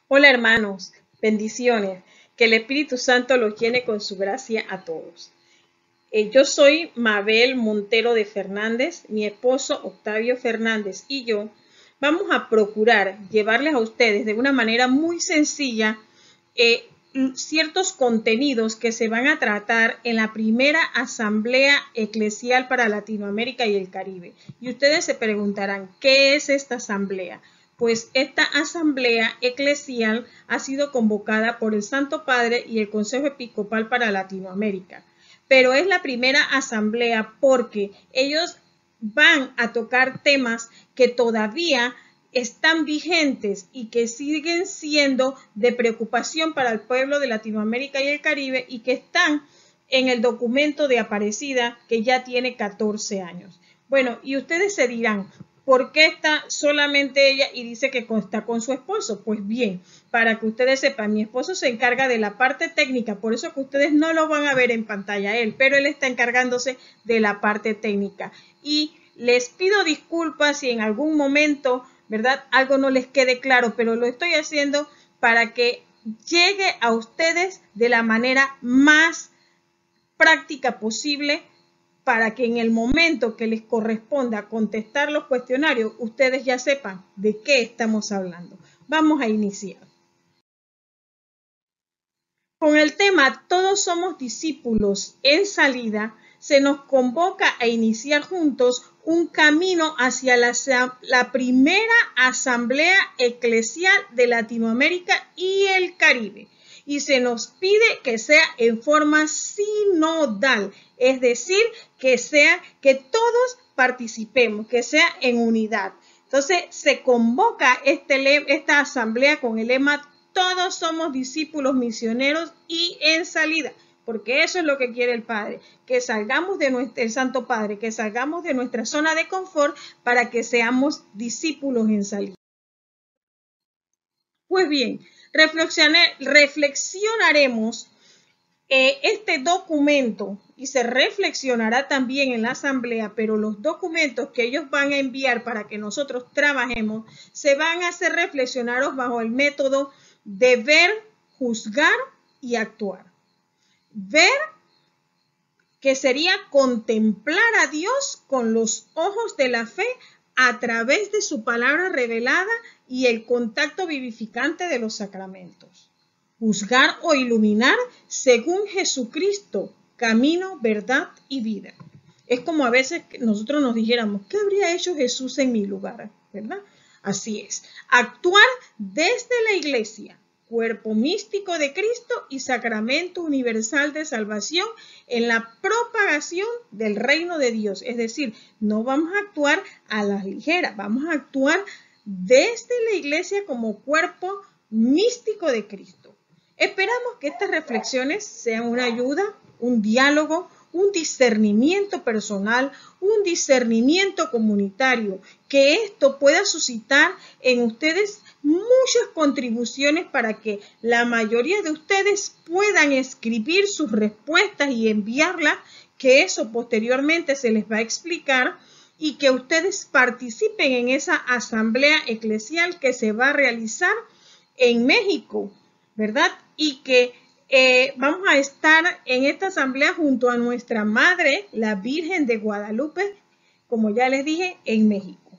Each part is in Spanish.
Hola hermanos, bendiciones. Que el Espíritu Santo los llene con su gracia a todos. Yo soy Mabel Montero de Fernández, mi esposo Octavio Fernández y yo vamos a procurar llevarles a ustedes de una manera muy sencilla ciertos contenidos que se van a tratar en la primera asamblea eclesial para Latinoamérica y el Caribe. Y ustedes se preguntarán, ¿qué es esta asamblea? Pues esta asamblea eclesial ha sido convocada por el Santo Padre y el Consejo Episcopal para Latinoamérica. Pero es la primera asamblea porque ellos van a tocar temas que todavía están vigentes y que siguen siendo de preocupación para el pueblo de Latinoamérica y el Caribe y que están en el documento de Aparecida que ya tiene 14 años. Bueno, y ustedes se dirán, ¿por qué está solamente ella y dice que está con su esposo? Pues bien, para que ustedes sepan, mi esposo se encarga de la parte técnica, por eso que ustedes no lo van a ver en pantalla él, pero él está encargándose de la parte técnica. Y les pido disculpas si en algún momento, ¿verdad?, algo no les quede claro, pero lo estoy haciendo para que llegue a ustedes de la manera más práctica posible, para que en el momento que les corresponda contestar los cuestionarios, ustedes ya sepan de qué estamos hablando. Vamos a iniciar. Con el tema Todos somos discípulos en salida, se nos convoca a iniciar juntos un camino hacia la primera asamblea eclesial de Latinoamérica y el Caribe. Y se nos pide que sea en forma sinodal, es decir, que todos participemos, que sea en unidad. Entonces se convoca esta asamblea con el lema Todos somos discípulos misioneros y en salida, porque eso es lo que quiere el Padre, que salgamos el Santo Padre, que salgamos de nuestra zona de confort para que seamos discípulos en salida. Pues bien, reflexionaremos este documento y se reflexionará también en la asamblea, pero los documentos que ellos van a enviar para que nosotros trabajemos se van a hacer reflexionados bajo el método de ver, juzgar y actuar. Ver, que sería contemplar a Dios con los ojos de la fe a través de su palabra revelada y el contacto vivificante de los sacramentos. Juzgar o iluminar según Jesucristo, camino, verdad y vida. Es como a veces nosotros nos dijéramos, ¿qué habría hecho Jesús en mi lugar? ¿Verdad? Así es. Actuar desde la iglesia, cuerpo místico de Cristo y sacramento universal de salvación en la propagación del reino de Dios. Es decir, no vamos a actuar a la ligera, vamos a actuar desde la iglesia como cuerpo místico de Cristo. Esperamos que estas reflexiones sean una ayuda, un diálogo, un discernimiento personal, un discernimiento comunitario, que esto pueda suscitar en ustedes muchas contribuciones para que la mayoría de ustedes puedan escribir sus respuestas y enviarlas, que eso posteriormente se les va a explicar, y que ustedes participen en esa asamblea eclesial que se va a realizar en México, ¿verdad? Y que vamos a estar en esta asamblea junto a nuestra Madre, la Virgen de Guadalupe, como ya les dije, en México.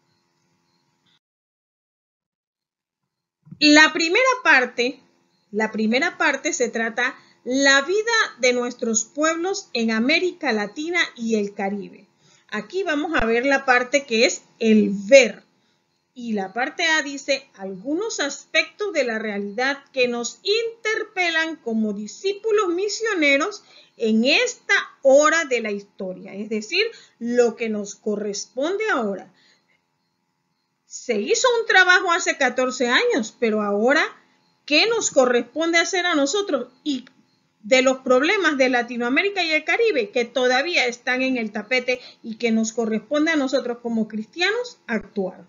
La primera parte se trata la vida de nuestros pueblos en América Latina y el Caribe. Aquí vamos a ver la parte que es el ver. Y la parte A dice algunos aspectos de la realidad que nos interpelan como discípulos misioneros en esta hora de la historia, es decir, lo que nos corresponde ahora. Se hizo un trabajo hace 14 años, pero ahora, ¿qué nos corresponde hacer a nosotros? Y de los problemas de Latinoamérica y el Caribe que todavía están en el tapete y que nos corresponde a nosotros como cristianos actuar.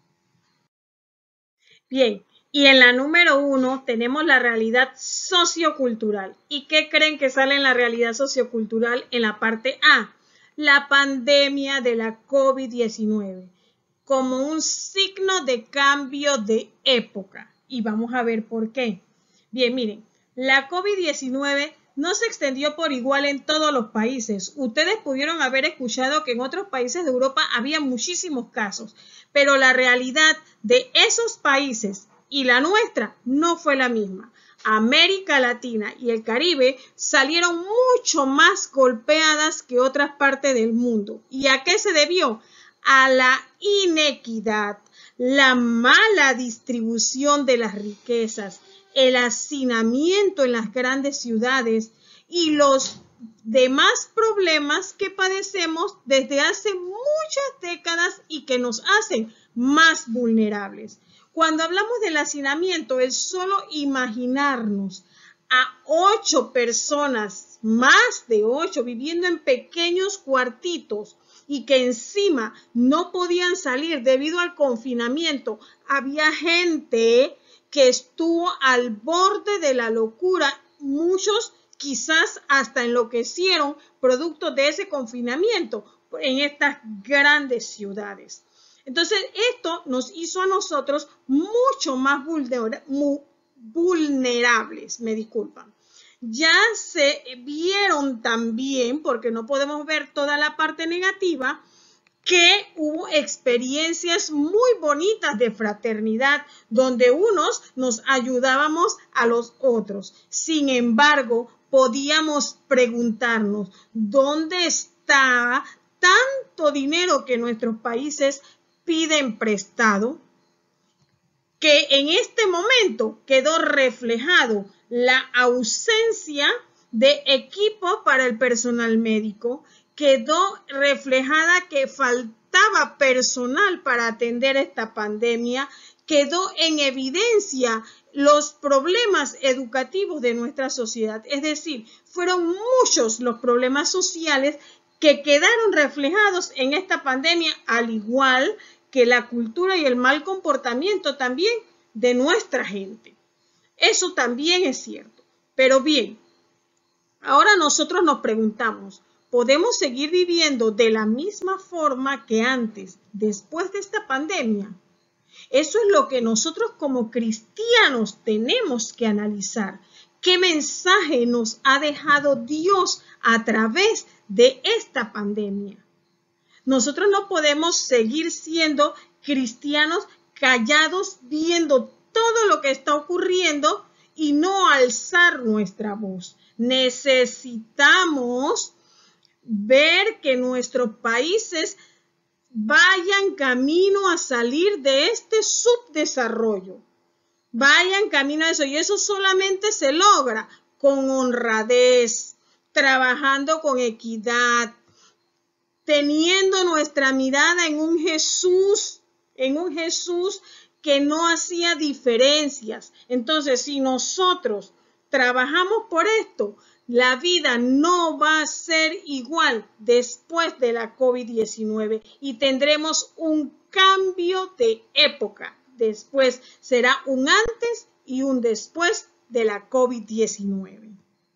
Bien, y en la número 1 tenemos la realidad sociocultural. ¿Y qué creen que sale en la realidad sociocultural en la parte A? La pandemia de la COVID-19 como un signo de cambio de época. Y vamos a ver por qué. Bien, miren, la COVID-19 no se extendió por igual en todos los países. Ustedes pudieron haber escuchado que en otros países de Europa había muchísimos casos, pero la realidad de esos países y la nuestra no fue la misma. América Latina y el Caribe salieron mucho más golpeadas que otras partes del mundo. ¿Y a qué se debió? A la inequidad, la mala distribución de las riquezas, el hacinamiento en las grandes ciudades y los demás problemas que padecemos desde hace muchas décadas y que nos hacen más vulnerables. Cuando hablamos del hacinamiento, es solo imaginarnos a 8 personas, más de 8, viviendo en pequeños cuartitos y que encima no podían salir debido al confinamiento. Había gente que estuvo al borde de la locura, muchos quizás hasta enloquecieron producto de ese confinamiento en estas grandes ciudades. Entonces, esto nos hizo a nosotros mucho más vulnerables, me disculpan. Ya se vieron también, porque no podemos ver toda la parte negativa, que hubo experiencias muy bonitas de fraternidad, donde unos nos ayudábamos a los otros. Sin embargo, podíamos preguntarnos, ¿dónde está tanto dinero que nuestros países piden prestado? Que en este momento quedó reflejado la ausencia de equipo para el personal médico, quedó reflejada que faltaba personal para atender esta pandemia, quedó en evidencia los problemas educativos de nuestra sociedad. Es decir, fueron muchos los problemas sociales que quedaron reflejados en esta pandemia, al igual que la cultura y el mal comportamiento también de nuestra gente. Eso también es cierto. Pero bien, ahora nosotros nos preguntamos, ¿podemos seguir viviendo de la misma forma que antes, después de esta pandemia? Eso es lo que nosotros como cristianos tenemos que analizar. ¿Qué mensaje nos ha dejado Dios a través de esta pandemia? Nosotros no podemos seguir siendo cristianos callados, viendo todo lo que está ocurriendo y no alzar nuestra voz. Necesitamos ver que nuestros países vayan camino a salir de este subdesarrollo. Vayan camino a eso, y eso solamente se logra con honradez, trabajando con equidad, teniendo nuestra mirada en un Jesús que no hacía diferencias. Entonces, si nosotros trabajamos por esto, la vida no va a ser igual después de la COVID-19 y tendremos un cambio de época. Después será un antes y un después de la COVID-19.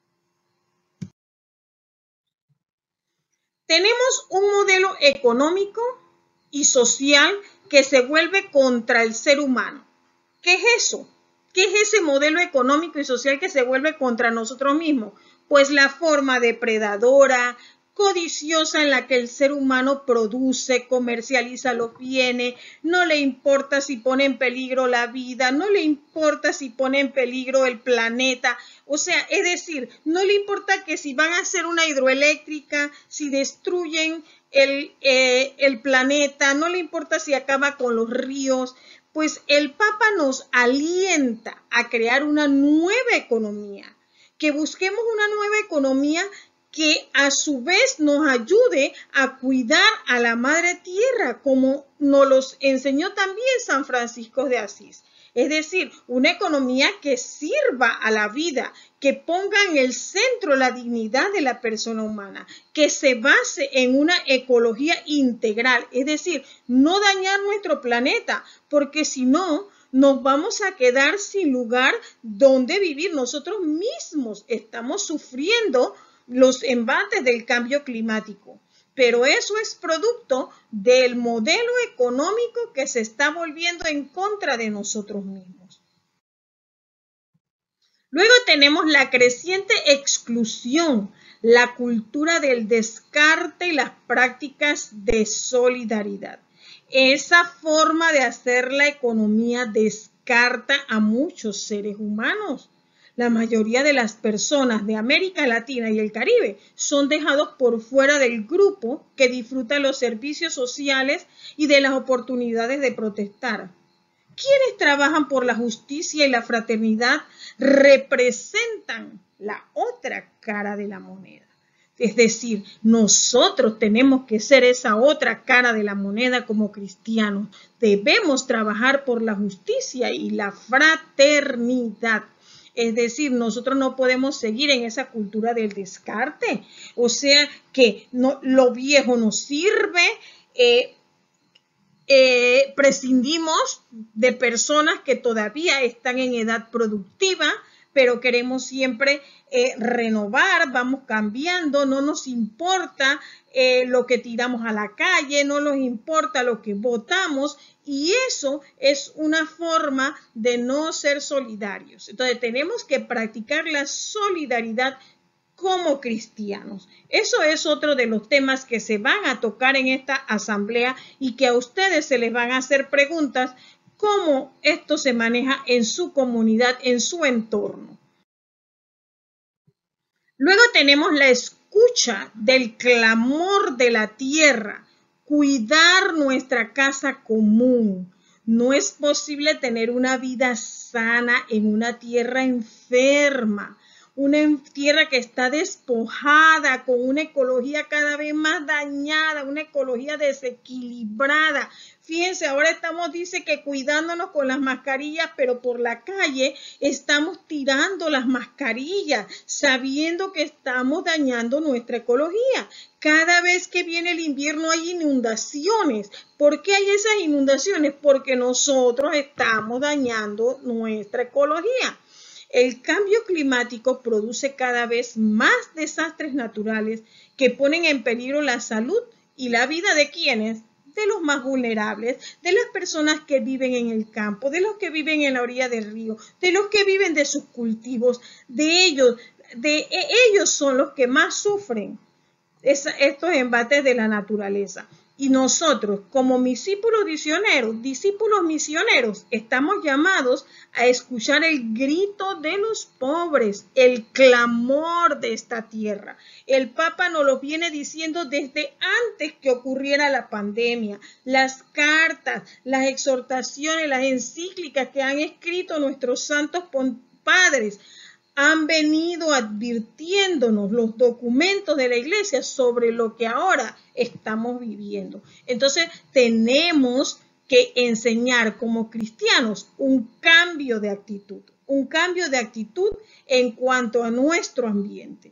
Tenemos un modelo económico y social que se vuelve contra el ser humano. ¿Qué es eso? ¿Qué es ese modelo económico y social que se vuelve contra nosotros mismos? Pues la forma depredadora, codiciosa en la que el ser humano produce, comercializa los bienes, no le importa si pone en peligro la vida, no le importa si pone en peligro el planeta. O sea, es decir, no le importa que si van a hacer una hidroeléctrica, si destruyen el planeta, no le importa si acaba con los ríos. Pues el Papa nos alienta a crear una nueva economía, que busquemos una nueva economía que a su vez nos ayude a cuidar a la Madre Tierra, como nos los enseñó también San Francisco de Asís. Es decir, una economía que sirva a la vida, que ponga en el centro la dignidad de la persona humana, que se base en una ecología integral, es decir, no dañar nuestro planeta, porque si no, nos vamos a quedar sin lugar donde vivir. Nosotros mismos estamos sufriendo los embates del cambio climático. Pero eso es producto del modelo económico que se está volviendo en contra de nosotros mismos. Luego tenemos la creciente exclusión, la cultura del descarte y las prácticas de solidaridad. Esa forma de hacer la economía descarta a muchos seres humanos. La mayoría de las personas de América Latina y el Caribe son dejados por fuera del grupo que disfruta los servicios sociales y de las oportunidades de protestar. Quienes trabajan por la justicia y la fraternidad representan la otra cara de la moneda. Es decir, nosotros tenemos que ser esa otra cara de la moneda como cristianos. Debemos trabajar por la justicia y la fraternidad. Es decir, nosotros no podemos seguir en esa cultura del descarte. O sea, que no, lo viejo nos sirve, prescindimos de personas que todavía están en edad productiva, pero queremos siempre renovar, vamos cambiando, no nos importa lo que tiramos a la calle, no nos importa lo que votamos, y eso es una forma de no ser solidarios. Entonces tenemos que practicar la solidaridad como cristianos. Eso es otro de los temas que se van a tocar en esta asamblea y que a ustedes se les van a hacer preguntas cómo esto se maneja en su comunidad, en su entorno. Luego tenemos la escucha del clamor de la tierra, cuidar nuestra casa común. No es posible tener una vida sana en una tierra enferma, una tierra que está despojada, con una ecología cada vez más dañada, una ecología desequilibrada. Fíjense, ahora dice que cuidándonos con las mascarillas, pero por la calle estamos tirando las mascarillas, sabiendo que estamos dañando nuestra ecología. Cada vez que viene el invierno hay inundaciones. ¿Por qué hay esas inundaciones? Porque nosotros estamos dañando nuestra ecología. El cambio climático produce cada vez más desastres naturales que ponen en peligro la salud y la vida de quienes, de los más vulnerables, de las personas que viven en el campo, de los que viven en la orilla del río, de los que viven de sus cultivos, de ellos son los que más sufren estos embates de la naturaleza. Y nosotros, como discípulos misioneros, estamos llamados a escuchar el grito de los pobres, el clamor de esta tierra. El Papa nos lo viene diciendo desde antes que ocurriera la pandemia. Las cartas, las exhortaciones, las encíclicas que han escrito nuestros santos padres han venido advirtiéndonos los documentos de la iglesia sobre lo que ahora estamos viviendo. Entonces tenemos que enseñar como cristianos un cambio de actitud en cuanto a nuestro ambiente.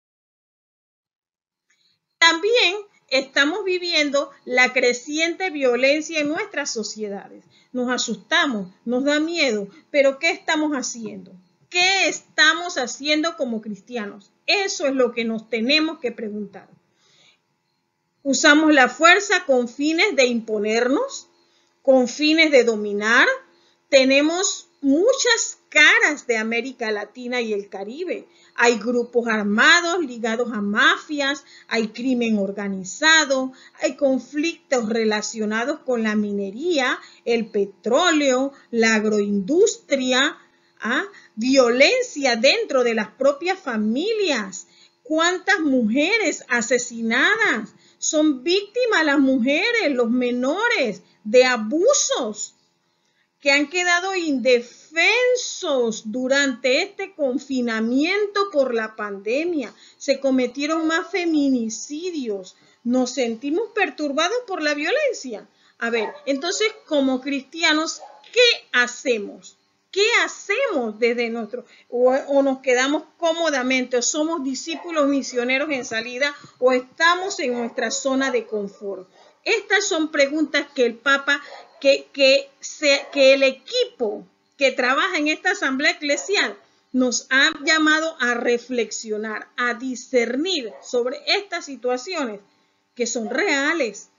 También estamos viviendo la creciente violencia en nuestras sociedades. Nos asustamos, nos da miedo, pero ¿qué estamos haciendo? ¿Qué estamos haciendo como cristianos? Eso es lo que nos tenemos que preguntar. ¿Usamos la fuerza con fines de imponernos? ¿Con fines de dominar? Tenemos muchas caras de América Latina y el Caribe. Hay grupos armados ligados a mafias, hay crimen organizado, hay conflictos relacionados con la minería, el petróleo, la agroindustria, violencia dentro de las propias familias. ¿Cuántas mujeres asesinadas? Son víctimas las mujeres, los menores, de abusos que han quedado indefensos durante este confinamiento por la pandemia. Se cometieron más feminicidios. Nos sentimos perturbados por la violencia. A ver, entonces, como cristianos, ¿qué hacemos? ¿Qué hacemos desde o nos quedamos cómodamente, o somos discípulos misioneros en salida, o estamos en nuestra zona de confort? Estas son preguntas que el Papa, que el equipo que trabaja en esta asamblea eclesial nos ha llamado a reflexionar, a discernir sobre estas situaciones que son reales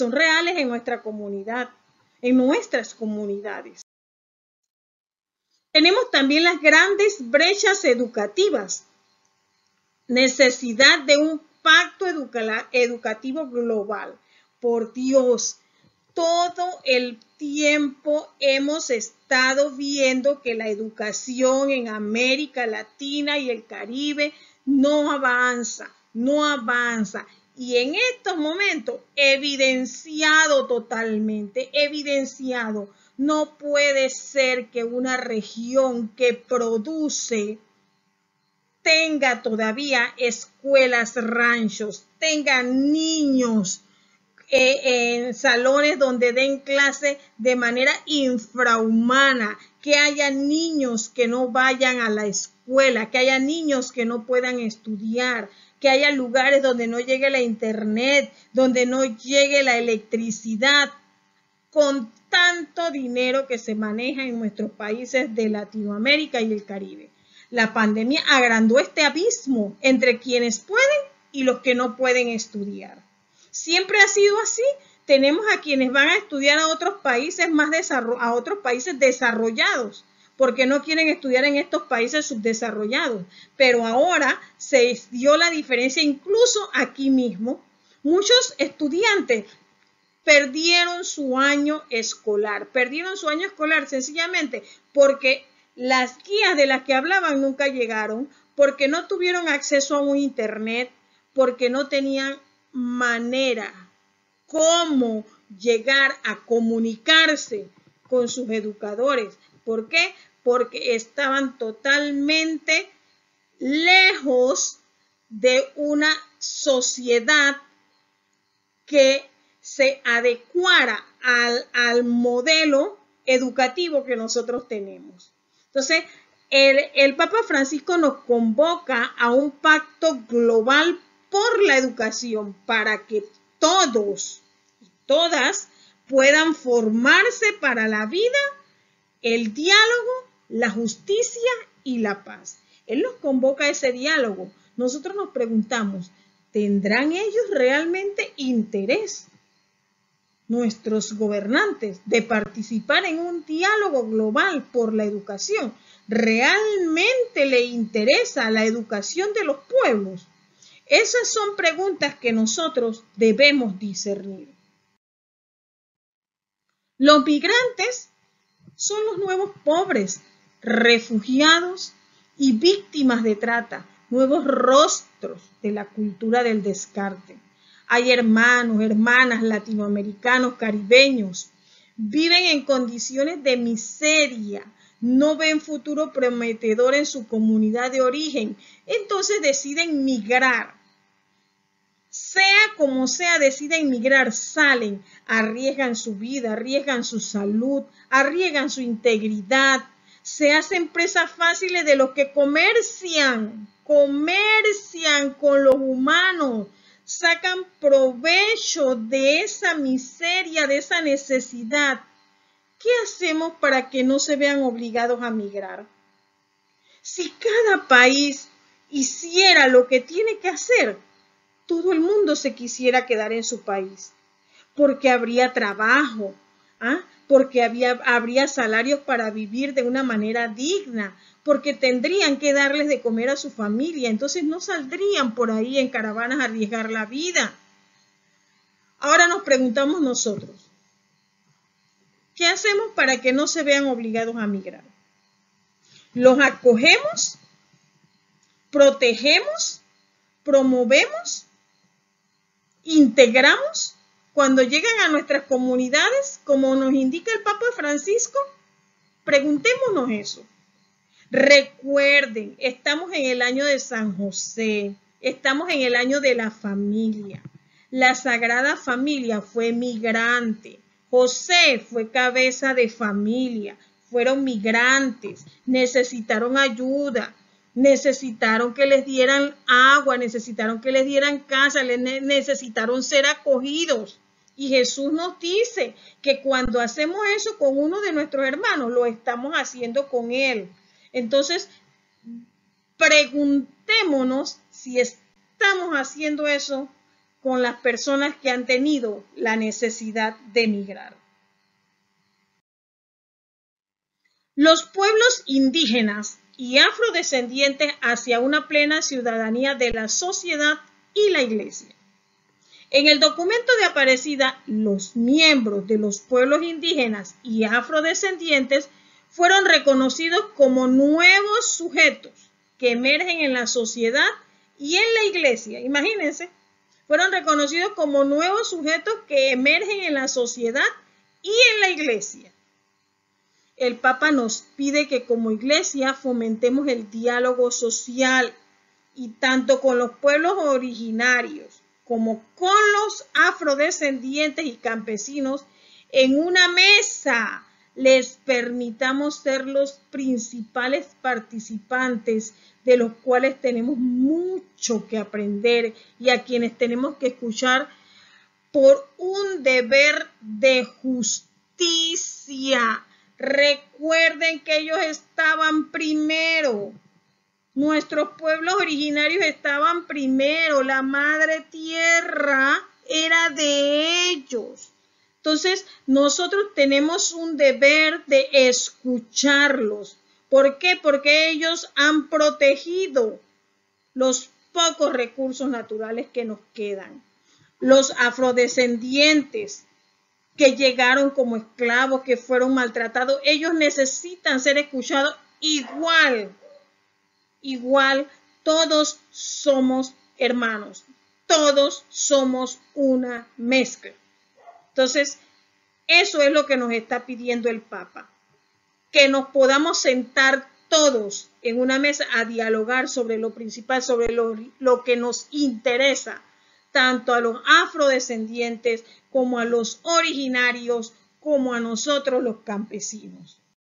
en nuestra comunidad, en nuestras comunidades. Tenemos también las grandes brechas educativas, necesidad de un pacto educativo global. Por Dios, todo el tiempo hemos estado viendo que la educación en América Latina y el Caribe no avanza. Y en estos momentos, evidenciado totalmente, evidenciado, no puede ser que una región que produce tenga todavía escuelas ranchos, tenga niños en salones donde den clase de manera infrahumana, que haya niños que no vayan a la escuela, que haya niños que no puedan estudiar, que haya lugares donde no llegue la internet, donde no llegue la electricidad, con tanto dinero que se maneja en nuestros países de Latinoamérica y el Caribe. La pandemia agrandó este abismo entre quienes pueden y los que no pueden estudiar. Siempre ha sido así. Tenemos a quienes van a estudiar a otros países a otros países desarrollados, porque no quieren estudiar en estos países subdesarrollados. Pero ahora se dio la diferencia incluso aquí mismo. Muchos estudiantes perdieron su año escolar. Perdieron su año escolar sencillamente porque las guías de las que hablaban nunca llegaron, porque no tuvieron acceso a un internet, porque no tenían manera cómo llegar a comunicarse con sus educadores. ¿Por qué? Porque estaban totalmente lejos de una sociedad que se adecuara al modelo educativo que nosotros tenemos. Entonces, el Papa Francisco nos convoca a un pacto global por la educación para que todos y todas puedan formarse para la vida, el diálogo, la justicia y la paz. Él nos convoca a ese diálogo. Nosotros nos preguntamos, ¿tendrán ellos realmente interés, nuestros gobernantes, de participar en un diálogo global por la educación? ¿Realmente le interesa la educación de los pueblos? Esas son preguntas que nosotros debemos discernir. Los migrantes son los nuevos pobres, refugiados y víctimas de trata, nuevos rostros de la cultura del descarte. Hay hermanos, hermanas latinoamericanos, caribeños, viven en condiciones de miseria, no ven futuro prometedor en su comunidad de origen, entonces deciden migrar. Sea como sea, deciden migrar, salen, arriesgan su vida, arriesgan su salud, arriesgan su integridad, se hacen presas fáciles de los que comercian con los humanos, sacan provecho de esa miseria, de esa necesidad. ¿Qué hacemos para que no se vean obligados a migrar? Si cada país hiciera lo que tiene que hacer, todo el mundo se quisiera quedar en su país, porque habría trabajo, porque habría salarios para vivir de una manera digna, porque tendrían que darles de comer a su familia, entonces no saldrían por ahí en caravanas a arriesgar la vida. Ahora nos preguntamos nosotros, ¿qué hacemos para que no se vean obligados a migrar? ¿Los acogemos? ¿Protegemos? ¿Promovemos? ¿Integramos cuando llegan a nuestras comunidades, como nos indica el Papa Francisco? Preguntémonos eso. Recuerden, estamos en el año de San José, estamos en el año de la familia. La Sagrada Familia fue migrante. José fue cabeza de familia, fueron migrantes, necesitaron ayuda, necesitaron que les dieran agua, necesitaron que les dieran casa, necesitaron ser acogidos. Y Jesús nos dice que cuando hacemos eso con uno de nuestros hermanos, lo estamos haciendo con él. Entonces, preguntémonos si estamos haciendo eso con las personas que han tenido la necesidad de migrar. los pueblos indígenas y afrodescendientes hacia una plena ciudadanía de la sociedad y la Iglesia. En el documento de Aparecida, los miembros de los pueblos indígenas y afrodescendientes fueron reconocidos como nuevos sujetos que emergen en la sociedad y en la Iglesia. Imagínense, fueron reconocidos como nuevos sujetos que emergen en la sociedad y en la Iglesia. El Papa nos pide que como Iglesia fomentemos el diálogo social y tanto con los pueblos originarios como con los afrodescendientes y campesinos en una mesa les permitamos ser los principales participantes de los cuales tenemos mucho que aprender y a quienes tenemos que escuchar por un deber de justicia. Recuerden que ellos estaban primero. Nuestros pueblos originarios estaban primero. La madre tierra era de ellos. Entonces, nosotros tenemos un deber de escucharlos. ¿Por qué? Porque ellos han protegido los pocos recursos naturales que nos quedan. Los afrodescendientes que llegaron como esclavos, que fueron maltratados, ellos necesitan ser escuchados igual. Igual, todos somos hermanos, todos somos una mezcla. Entonces, eso es lo que nos está pidiendo el Papa, que nos podamos sentar todos en una mesa a dialogar sobre lo principal, sobre lo que nos interesa, tanto a los afrodescendientes como a los originarios, como a nosotros los campesinos.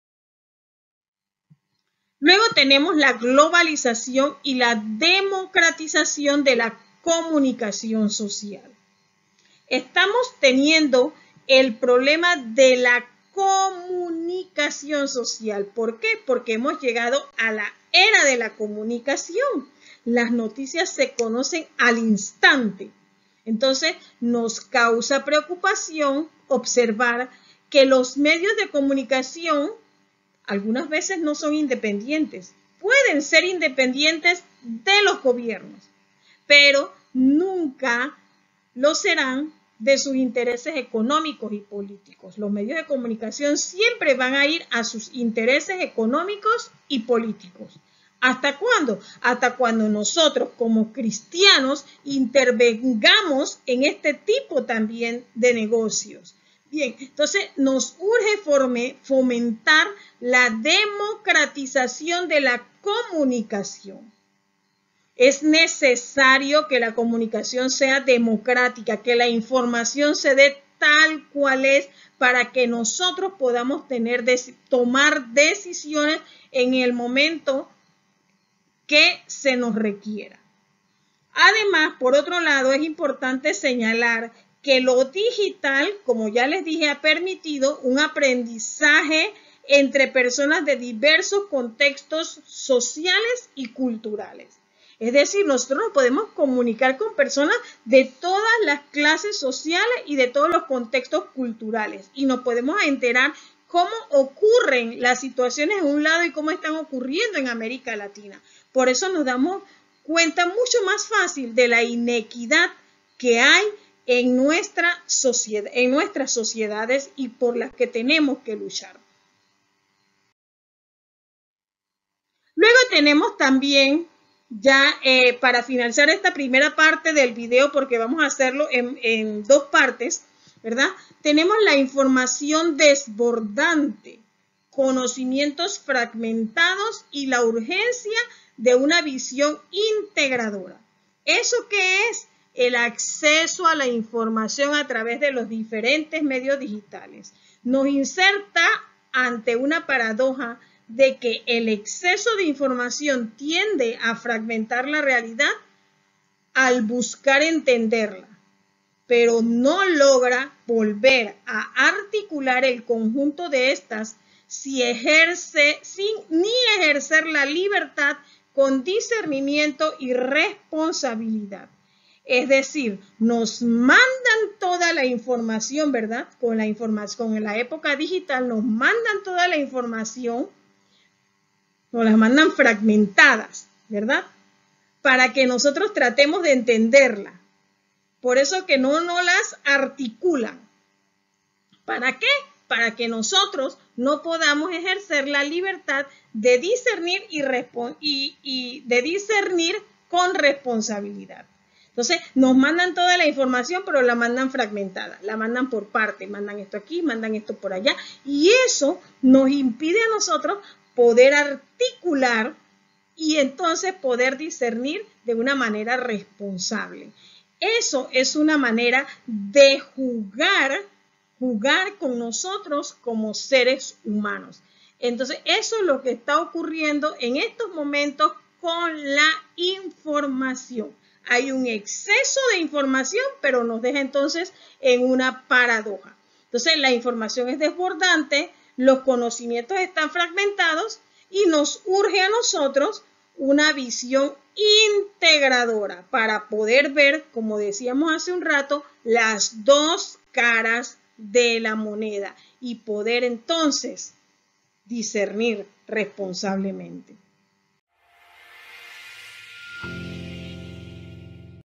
Luego tenemos la globalización y la democratización de la comunicación social. Estamos teniendo el problema de la comunicación social. ¿Por qué? Porque hemos llegado a la era de la comunicación. Las noticias se conocen al instante. Entonces, nos causa preocupación observar que los medios de comunicación algunas veces no son independientes. Pueden ser independientes de los gobiernos, pero nunca lo serán de sus intereses económicos y políticos. Los medios de comunicación siempre van a ir a sus intereses económicos y políticos. ¿Hasta cuándo? Hasta cuando nosotros como cristianos intervengamos en este tipo también de negocios. Bien, entonces nos urge fomentar la democratización de la comunicación. Es necesario que la comunicación sea democrática, que la información se dé tal cual es para que nosotros podamos tomar decisiones en el momento que se nos requiera. Además, por otro lado, es importante señalar que lo digital, como ya les dije, ha permitido un aprendizaje entre personas de diversos contextos sociales y culturales. Es decir, nosotros nos podemos comunicar con personas de todas las clases sociales y de todos los contextos culturales y nos podemos enterar cómo ocurren las situaciones en un lado y cómo están ocurriendo en América Latina. Por eso nos damos cuenta mucho más fácil de la inequidad que hay en nuestras sociedades y por las que tenemos que luchar. Luego tenemos también, ya para finalizar esta primera parte del video, porque vamos a hacerlo en dos partes, ¿verdad? Tenemos la información desbordante, conocimientos fragmentados y la urgencia de una visión integradora. ¿Eso qué es? El acceso a la información a través de los diferentes medios digitales. Nos inserta ante una paradoja de que el exceso de información tiende a fragmentar la realidad al buscar entenderla, pero no logra volver a articular el conjunto de estas sin ejercer la libertad con discernimiento y responsabilidad. Es decir, nos mandan toda la información, ¿verdad? Con la época digital nos mandan toda la información, nos las mandan fragmentadas, ¿verdad? Para que nosotros tratemos de entenderla. Por eso que no nos las articulan. ¿Para qué? Para que nosotros no podamos ejercer la libertad de discernir y de discernir con responsabilidad. Entonces, nos mandan toda la información, pero la mandan fragmentada, la mandan por partes, mandan esto aquí, mandan esto por allá, y eso nos impide a nosotros poder articular y entonces poder discernir de una manera responsable. Eso es una manera de jugar con nosotros como seres humanos. Entonces, eso es lo que está ocurriendo en estos momentos con la información. Hay un exceso de información, pero nos deja entonces en una paradoja. Entonces, la información es desbordante, los conocimientos están fragmentados y nos urge a nosotros una visión integradora para poder ver, como decíamos hace un rato, las dos caras de la moneda y poder entonces discernir responsablemente.